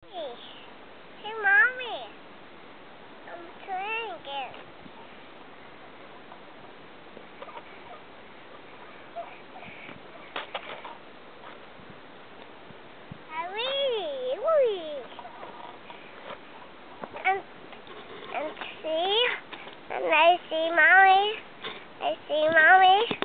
Hey, hey, Mommy. I'm playing again. Hurry, hurry. And see, and I see Mommy. I see Mommy.